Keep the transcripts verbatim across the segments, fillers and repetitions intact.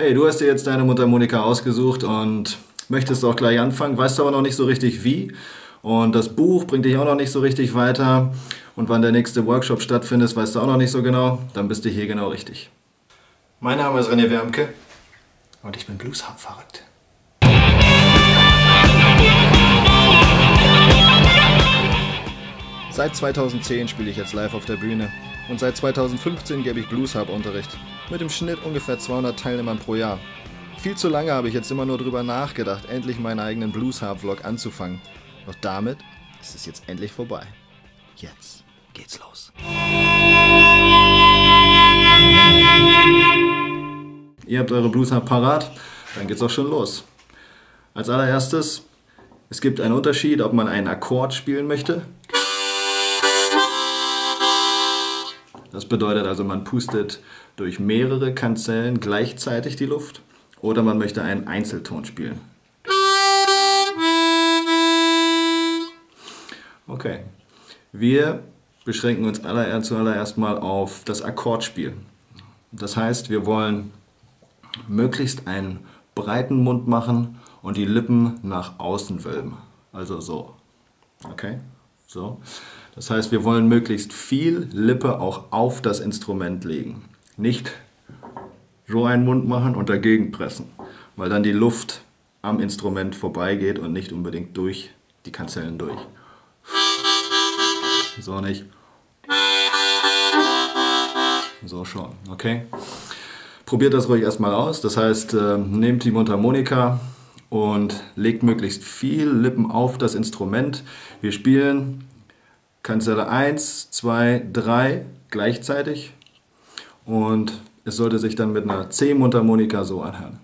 Hey, du hast dir jetzt deine Mundharmonika ausgesucht und möchtest auch gleich anfangen, weißt aber noch nicht so richtig wie. Und das Buch bringt dich auch noch nicht so richtig weiter. Und wann der nächste Workshop stattfindet, weißt du auch noch nicht so genau. Dann bist du hier genau richtig. Mein Name ist René Wermke und ich bin Bluesharp verrückt. Seit zweitausendzehn spiele ich jetzt live auf der Bühne und seit zweitausendfünfzehn gebe ich Bluesharp-Unterricht mit im Schnitt ungefähr zweihundert Teilnehmern pro Jahr. Viel zu lange habe ich jetzt immer nur drüber nachgedacht, endlich meinen eigenen Bluesharp-Vlog anzufangen. Doch damit ist es jetzt endlich vorbei. Jetzt geht's los. Ihr habt eure Bluesharp parat, dann geht's auch schon los. Als allererstes, es gibt einen Unterschied, ob man einen Akkord spielen möchte. Das bedeutet also, man pustet durch mehrere Kanzellen gleichzeitig die Luft oder man möchte einen Einzelton spielen. Okay, wir beschränken uns zuallererst mal auf das Akkordspiel. Das heißt, wir wollen möglichst einen breiten Mund machen und die Lippen nach außen wölben. Also so. Okay? So. Das heißt, wir wollen möglichst viel Lippe auch auf das Instrument legen. Nicht so einen Mund machen und dagegen pressen, weil dann die Luft am Instrument vorbeigeht und nicht unbedingt durch die Kanzellen durch. So nicht. So schon, okay? Probiert das ruhig erstmal aus. Das heißt, äh, nehmt die Mundharmonika und legt möglichst viel Lippen auf das Instrument. Wir spielen Kanzelle eins, zwei, drei gleichzeitig und es sollte sich dann mit einer C-Mundharmonika so anhören.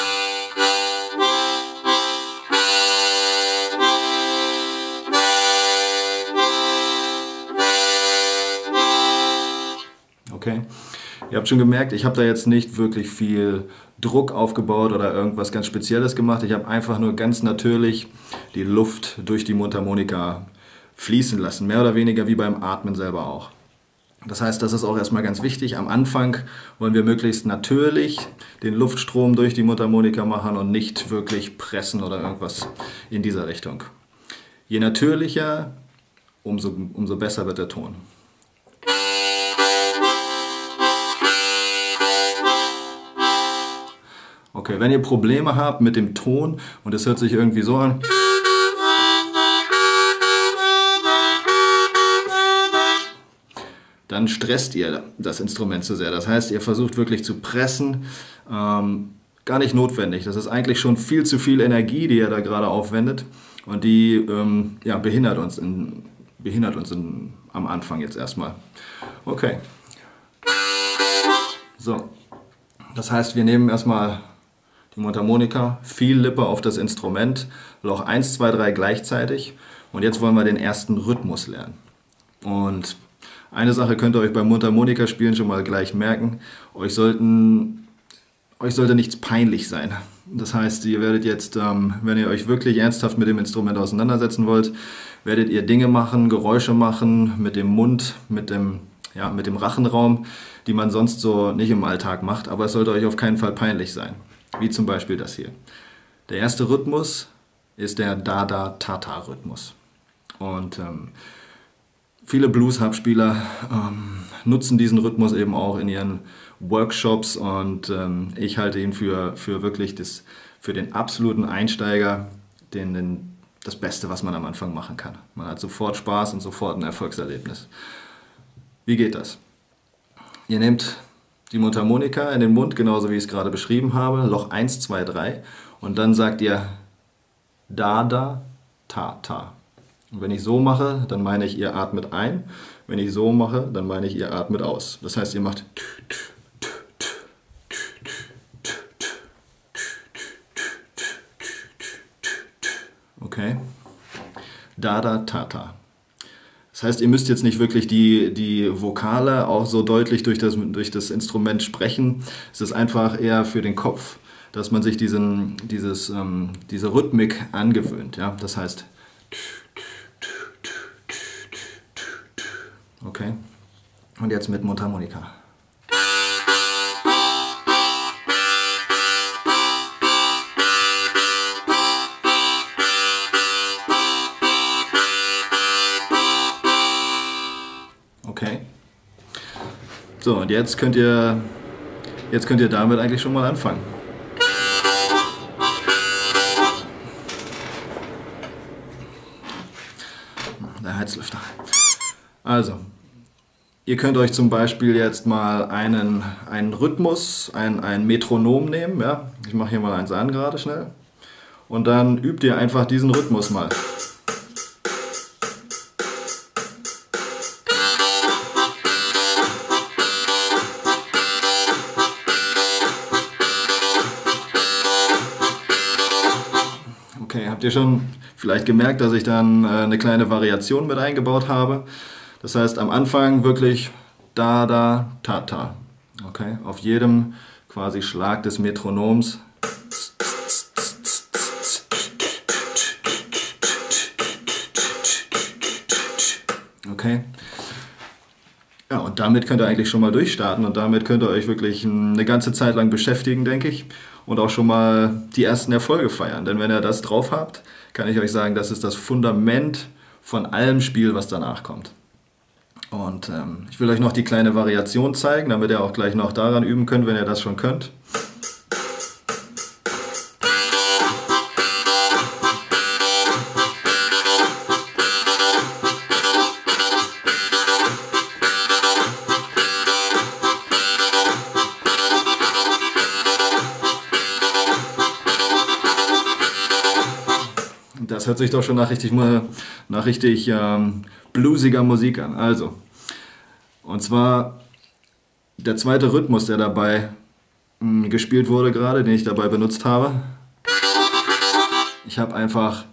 Okay? Ihr habt schon gemerkt, ich habe da jetzt nicht wirklich viel Druck aufgebaut oder irgendwas ganz Spezielles gemacht. Ich habe einfach nur ganz natürlich die Luft durch die Mundharmonika fließen lassen, mehr oder weniger wie beim Atmen selber auch. Das heißt, das ist auch erstmal ganz wichtig. Am Anfang wollen wir möglichst natürlich den Luftstrom durch die Mundharmonika machen und nicht wirklich pressen oder irgendwas in dieser Richtung. Je natürlicher, umso, umso besser wird der Ton. Okay, wenn ihr Probleme habt mit dem Ton und es hört sich irgendwie so an, dann stresst ihr das Instrument zu sehr. Das heißt, ihr versucht wirklich zu pressen. Ähm, gar nicht notwendig. Das ist eigentlich schon viel zu viel Energie, die ihr da gerade aufwendet. Und die ähm, ja, behindert uns, in, behindert uns in, am Anfang jetzt erstmal. Okay. So. Das heißt, wir nehmen erstmal die Mundharmonika, viel Lippe auf das Instrument, Loch eins, zwei, drei gleichzeitig. Und jetzt wollen wir den ersten Rhythmus lernen. Und eine Sache könnt ihr euch beim Mundharmonika spielen schon mal gleich merken. Euch, sollten, euch sollte nichts peinlich sein. Das heißt, ihr werdet jetzt, ähm, wenn ihr euch wirklich ernsthaft mit dem Instrument auseinandersetzen wollt, werdet ihr Dinge machen, Geräusche machen mit dem Mund, mit dem, ja, mit dem Rachenraum, die man sonst so nicht im Alltag macht. Aber es sollte euch auf keinen Fall peinlich sein. Wie zum Beispiel das hier. Der erste Rhythmus ist der Da-Da-Ta-Ta-Rhythmus. Und ähm, viele Bluesharp-Spieler ähm, nutzen diesen Rhythmus eben auch in ihren Workshops und ähm, ich halte ihn für, für wirklich das, für den absoluten Einsteiger den, den, das Beste, was man am Anfang machen kann. Man hat sofort Spaß und sofort ein Erfolgserlebnis. Wie geht das? Ihr nehmt die Mundharmonika in den Mund, genauso wie ich es gerade beschrieben habe, Loch eins, zwei, drei und dann sagt ihr Da, Da, Ta, Ta. Und wenn ich so mache, dann meine ich, ihr atmet ein. Wenn ich so mache, dann meine ich, ihr atmet aus. Das heißt, ihr macht okay? Da, da, ta, ta. Das heißt, ihr müsst jetzt nicht wirklich die, die Vokale auch so deutlich durch das, durch das Instrument sprechen. Es ist einfach eher für den Kopf, dass man sich diesen, dieses, ähm, diese Rhythmik angewöhnt. Ja? Das heißt, okay? Und jetzt mit Mundharmonika. Okay. So, und jetzt könnt ihr, jetzt könnt ihr damit eigentlich schon mal anfangen. Der Heizlüfter. Also, ihr könnt euch zum Beispiel jetzt mal einen, einen Rhythmus, ein, ein Metronom nehmen. Ja? Ich mache hier mal eins an gerade schnell. Und dann übt ihr einfach diesen Rhythmus mal. Okay, habt ihr schon vielleicht gemerkt, dass ich dann äh, eine kleine Variation mit eingebaut habe? Das heißt, am Anfang wirklich da, da, ta, ta. Okay, auf jedem quasi Schlag des Metronoms. Okay. Ja, und damit könnt ihr eigentlich schon mal durchstarten und damit könnt ihr euch wirklich eine ganze Zeit lang beschäftigen, denke ich. Und auch schon mal die ersten Erfolge feiern. Denn wenn ihr das drauf habt, kann ich euch sagen, das ist das Fundament von allem Spiel, was danach kommt. Und ähm, ich will euch noch die kleine Variation zeigen, damit ihr auch gleich noch daran üben könnt, wenn ihr das schon könnt. Das hört sich doch schon nach richtig, nach richtig ähm, bluesiger Musik an. Also, und zwar der zweite Rhythmus, der dabei mh, gespielt wurde gerade, den ich dabei benutzt habe. Ich habe einfach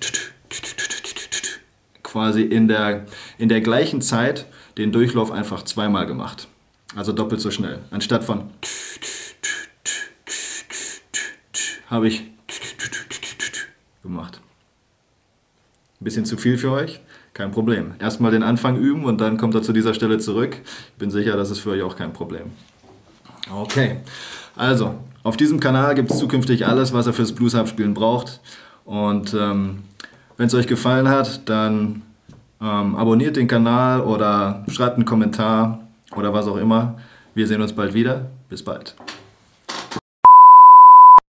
quasi in der, in der gleichen Zeit den Durchlauf einfach zweimal gemacht. Also doppelt so schnell. Anstatt von habe ich gemacht. Ein bisschen zu viel für euch? Kein Problem. Erstmal den Anfang üben und dann kommt er zu dieser Stelle zurück. Ich bin sicher, das ist für euch auch kein Problem. Okay, also auf diesem Kanal gibt es zukünftig alles, was ihr fürs Blues-Harp-Spielen braucht. Und ähm, wenn es euch gefallen hat, dann ähm, abonniert den Kanal oder schreibt einen Kommentar oder was auch immer. Wir sehen uns bald wieder. Bis bald.